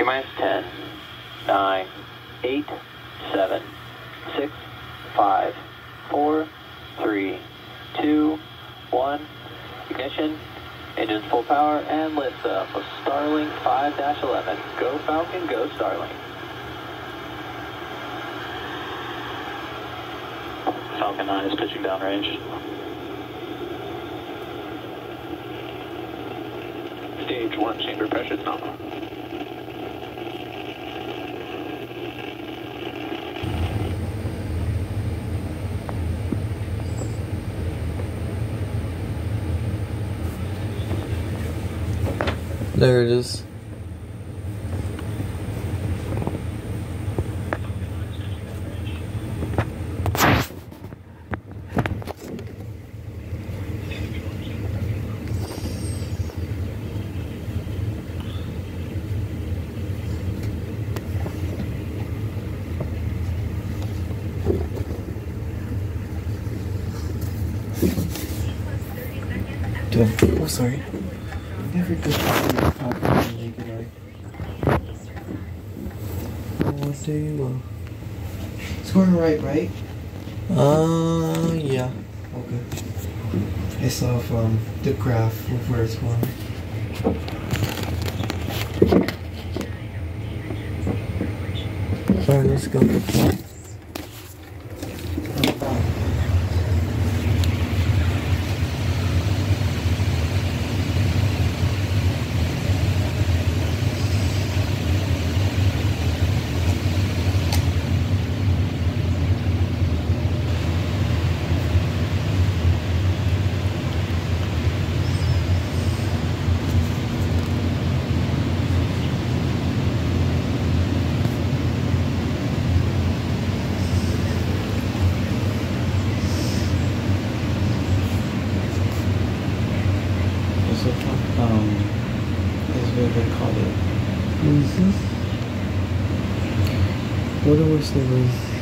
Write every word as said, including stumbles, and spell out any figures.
T-minus ten, nine, eight, seven, six, five, four, three, two, one. Ignition, engines full power, and lifts up of Starlink five dash eleven. Go Falcon, go Starlink. Falcon nine is pitching downrange. Stage one, chamber pressure is nominal. There it is. Oh, sorry. Never good to talk to me naked eye. What do you want? Scoring right, right? Uh, yeah. Okay. I saw from the graph of where it's going. Alright, let's go. Um, is what they call it. Mm-hmm. What was the